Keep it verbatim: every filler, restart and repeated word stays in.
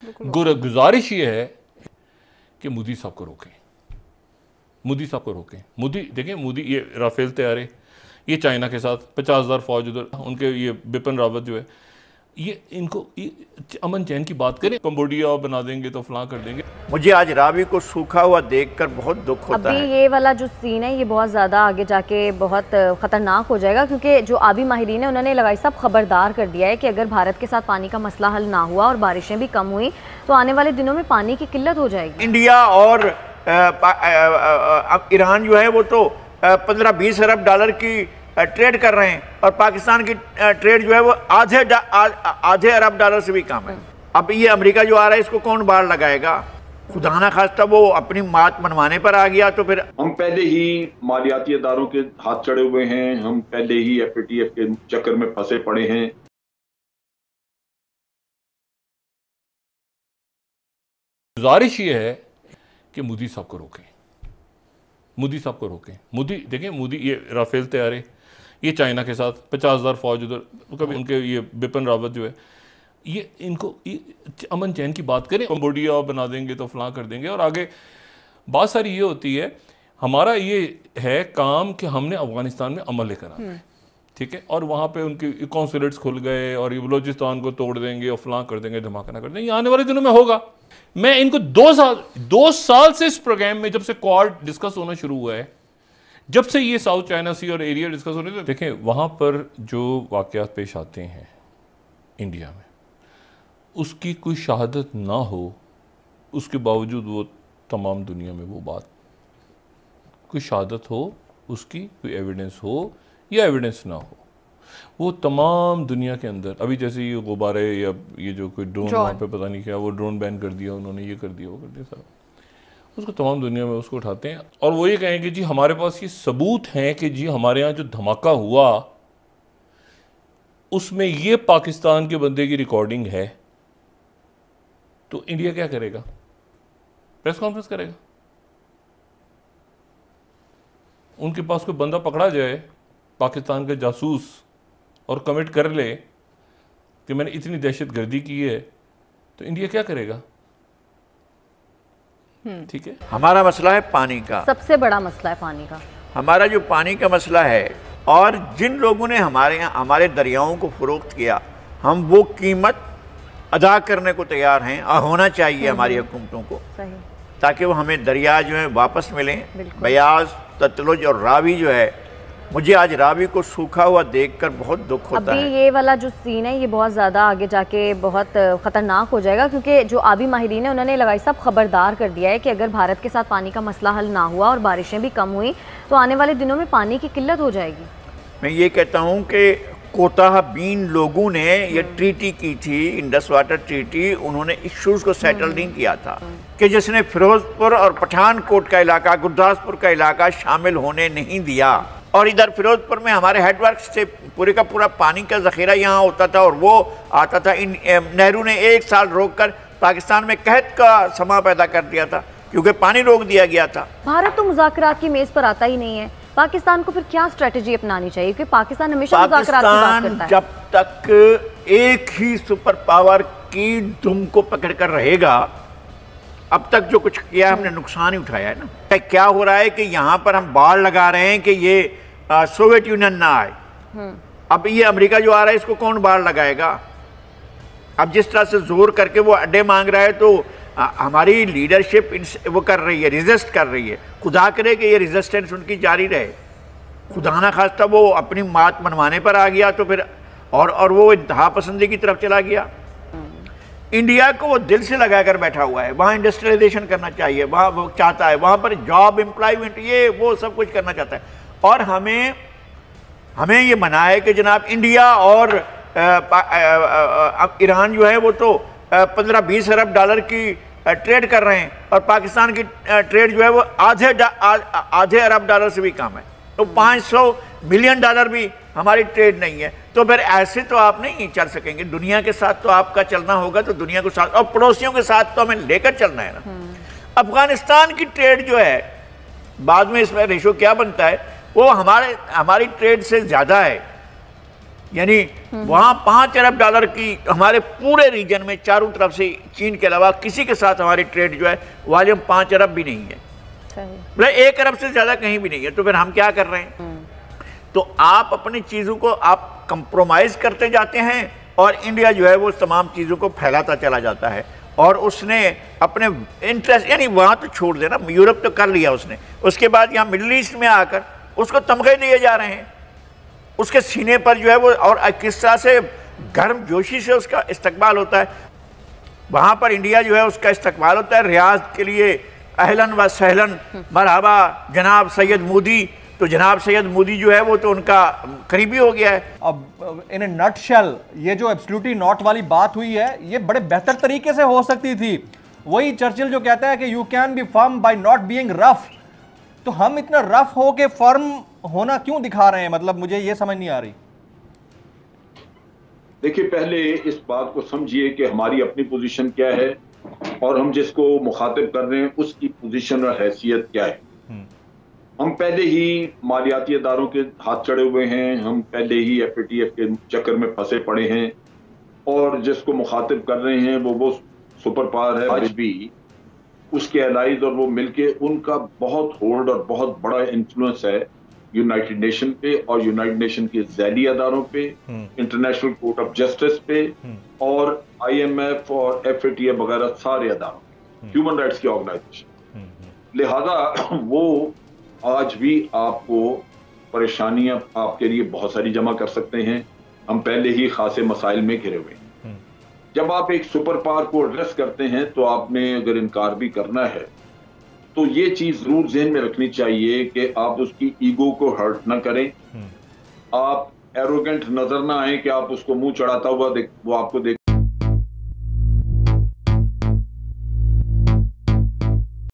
गुजारिश ये है कि मोदी साहब को रोकें, मोदी साहब को रोकें। मोदी देखें, मोदी ये राफेल तैयारे, ये चाइना के साथ पचास हज़ार फौज उधर, उनके ये बिपिन रावत जो है, ये इनको ये अमन चैन की बात करें, कंबोडिया बना देंगे तो फलां कर देंगे। मुझे आज रावी को सूखा हुआ देखकर बहुत दुख होता अभी है। ये वाला जो सीन है ये बहुत ज़्यादा आगे जाके बहुत ख़तरनाक हो जाएगा, क्योंकि जो आबी माहिरीन है उन्होंने लगाई सब खबरदार कर दिया है कि अगर भारत के साथ पानी का मसला हल ना हुआ और बारिशें भी कम हुई तो आने वाले दिनों में पानी की किल्लत हो जाएगी। इंडिया और अब ईरान जो है वो तो पंद्रह बीस अरब डॉलर की ट्रेड कर रहे हैं और पाकिस्तान की ट्रेड जो है वो आधे आधे अरब डॉलर से भी कम है। अब ये अमेरिका जो आ रहा है इसको कौन बाढ़ लगाएगा? खुदा ना खास्ता वो अपनी मात मनवाने पर आ गया तो फिर हम पहले ही मालियाती अदारों के हाथ चढ़े हुए हैं, हम पहले ही एफ ए टी एफ के चक्कर में फंसे पड़े हैं। गुजारिश ये है कि मोदी साहब को रोकें, मोदी साहब को रोकें। मोदी देखें, मोदी ये राफेल तैयारे, ये चाइना के साथ पचास हज़ार फौज उधर, कभी उनके ये बिपिन रावत जो है, ये इनको ये अमन चैन की बात करें, कंबोडिया बना देंगे तो फलां कर देंगे। और आगे बात सारी ये होती है, हमारा ये है काम कि हमने अफगानिस्तान में अमल लेकर आना है, ठीक है, और वहाँ पे उनके कौंसुलेट्स खुल गए और ये बलोचिस्तान को तोड़ देंगे और फलां कर देंगे, धमाका ना कर देंगे। ये आने वाले दिनों में होगा। मैं इनको दो साल दो साल से इस प्रोग्राम में, जब से क्वाड डिस्कस होना शुरू हुआ है, जब से ये साउथ चाइना सी और एरिया डिस्कस हो रहे थे, देखें वहाँ पर जो वाक़यात पेश आते हैं इंडिया में, उसकी कोई शहादत ना हो, उसके बावजूद वो तमाम दुनिया में वो बात, कोई शहादत हो, उसकी कोई एविडेंस हो या एविडेंस ना हो, वो तमाम दुनिया के अंदर, अभी जैसे ये गुब्बारे या ये जो कोई ड्रोन वहाँ पे पता नहीं क्या, वो ड्रोन बैन कर दिया उन्होंने, ये कर दिया वो कर दिया सारा, उसको तमाम दुनिया में उसको उठाते हैं और वो ये कहें कि जी हमारे पास ये सबूत हैं कि जी हमारे यहाँ जो धमाका हुआ उसमें ये पाकिस्तान के बंदे की रिकॉर्डिंग है। तो इंडिया क्या करेगा? प्रेस कॉन्फ्रेंस करेगा? उनके पास कोई बंदा पकड़ा जाए पाकिस्तान का जासूस और कमिट कर ले कि मैंने इतनी दहशत गर्दी की है, तो इंडिया क्या करेगा? ठीक है, हमारा मसला है पानी का, सबसे बड़ा मसला है पानी का। हमारा जो पानी का मसला है, और जिन लोगों ने हमारे यहाँ हमारे दरियाओं को फरोख्त किया, हम वो कीमत अदा करने को तैयार हैं और होना चाहिए हमारी हुकूमतों को, ताकि वो हमें दरिया जो है वापस मिलें। बयाज, सतलुज और रावी जो है, मुझे आज रावी को सूखा हुआ देखकर बहुत दुख होता अभी है। ये वाला जो सीन है ये बहुत ज़्यादा आगे जाके बहुत ख़तरनाक हो जाएगा, क्योंकि जो आबी माहिरीन है उन्होंने लगाई सब खबरदार कर दिया है कि अगर भारत के साथ पानी का मसला हल ना हुआ और बारिशें भी कम हुई तो आने वाले दिनों में पानी की किल्लत हो जाएगी। मैं ये कहता हूँ कि कोताह बीन लोगों ने ये ट्रीटी की थी, इंडस वाटर ट्रीटी, उन्होंने इश्यूज को सेटल नहीं किया था कि जिसने फिरोजपुर और पठानकोट का इलाका, गुरदासपुर का इलाका शामिल होने नहीं दिया। और इधर फिरोजपुर में हमारे हेडवर्क से पूरे का पूरा पानी का जखीरा यहाँ होता था और वो आता था। इन नेहरू ने एक साल रोककर पाकिस्तान में कहत का समा पैदा कर दिया था, क्योंकि पानी रोक दिया गया था। भारत तो मुज़ाकरात की मेज पर आता ही नहीं है, पाकिस्तान को फिर क्या स्ट्रेटजी अपनानी चाहिए? क्योंकि पाकिस्तान हमेशा मुज़ाकरात की बात करता है। जब तक एक ही सुपर पावर की दुम को पकड़ कर रहेगा, अब तक जो कुछ किया हमने नुकसान ही उठाया है ना। क्या हो रहा है कि यहाँ पर हम बाढ़ लगा रहे हैं कि ये सोवियत यूनियन ना आए। अब ये अमेरिका जो आ रहा है इसको कौन बाढ़ लगाएगा? अब जिस तरह से जोर करके वो अड्डे मांग रहा है, तो आ, हमारी लीडरशिप वो कर रही है, रिजिस्ट कर रही है। खुदा करे कि ये रेजिस्टेंस उनकी जारी रहे। खुदा ना खास्ता वो अपनी मात मनवाने पर आ गया तो फिर और और वो इंतहा पसंदी की तरफ चला गया। इंडिया को वो दिल से लगा कर बैठा हुआ है, वहाँ इंडस्ट्रियलाइजेशन करना चाहिए, वहाँ वो चाहता है, वहाँ पर जॉब एम्प्लॉयमेंट ये वो सब कुछ करना चाहता है। और हमें हमें ये मना है कि जनाब इंडिया और अब ईरान जो है वो तो पंद्रह बीस अरब डॉलर की ट्रेड कर रहे हैं और पाकिस्तान की ट्रेड जो है वो आधे आधे अरब डॉलर से भी कम है। तो पाँच सौ मिलियन डॉलर भी हमारी ट्रेड नहीं है। तो फिर ऐसे तो आप नहीं चल सकेंगे। दुनिया के साथ तो आपका चलना होगा, तो दुनिया के साथ और पड़ोसियों के साथ तो हमें लेकर चलना है ना। अफगानिस्तान की ट्रेड जो है, बाद में इसमें रेशो क्या बनता है, वो हमारे हमारी ट्रेड से ज़्यादा है। यानी वहां पांच अरब डॉलर की हमारे पूरे रीजन में चारों तरफ से चीन के अलावा किसी के साथ हमारी ट्रेड जो है वॉल्यूम पांच अरब भी नहीं है, मतलब एक अरब से ज्यादा कहीं भी नहीं है। तो फिर हम क्या कर रहे हैं? तो आप अपनी चीजों को आप कंप्रोमाइज करते जाते हैं और इंडिया जो है वो तमाम चीजों को फैलाता चला जाता है। और उसने अपने इंटरेस्ट, यानी वहां तो छोड़ देना, यूरोप तो कर लिया उसने, उसके बाद यहाँ मिडिल ईस्ट में आकर उसको तमगे दिए जा रहे हैं, उसके सीने पर जो है वो, और किस तरह से गर्म जोशी से उसका इस्तकबाल होता है। वहां पर इंडिया जो है उसका इस्तकबाल होता है रियाज के लिए, अहलन व सहलन, मरहबा जनाब सैयद मोदी। तो जनाब सैयद मोदी जो है वो तो उनका करीबी हो गया है। अब इन ए नटशेल ये जो एब्सोल्युटली नॉट वाली बात हुई है ये बड़े बेहतर तरीके से हो सकती थी। वही चर्चिल जो कहता है कि you can be firm by not being rough. तो हम इतना रफ हो के फर्म होना क्यों दिखा रहे हैं? मतलब मुझे ये समझ नहीं आ रही। देखिए, पहले इस बात को समझिए कि हमारी अपनी पोजीशन क्या है और हम जिसको मुखातिब कर रहे हैं उसकी पोजीशन और हैसियत क्या है। हम पहले ही मालियाती अदारों के हाथ चढ़े हुए हैं, हम पहले ही एफ ए टी एफ के चक्कर में फंसे पड़े हैं और जिसको मुखातिब कर रहे हैं वो वो सुपर पावर है। आज भी उसके एलाइज और वो मिलके उनका बहुत होल्ड और बहुत बड़ा इन्फ्लुएंस है यूनाइटेड नेशन पे और यूनाइटेड नेशन के ज़ैली अदारों पे, इंटरनेशनल कोर्ट ऑफ जस्टिस पे और आई एम एफ और एफ ए टी एफ वगैरह सारे अदारों, ह्यूमन राइट्स की ऑर्गेनाइजेशन। लिहाजा वो आज भी आपको परेशानियां आपके लिए बहुत सारी जमा कर सकते हैं। हम पहले ही खासे मसाइल में घिरे हुए हैं। जब आप एक सुपर पावर को एड्रेस करते हैं तो आपने अगर इनकार भी करना है तो ये चीज जरूर ज़हन में रखनी चाहिए कि आप उसकी ईगो को हर्ट ना करें, आप एरोगेंट नजर ना आए कि आप उसको मुंह चढ़ाता हुआ देख, वो आपको देख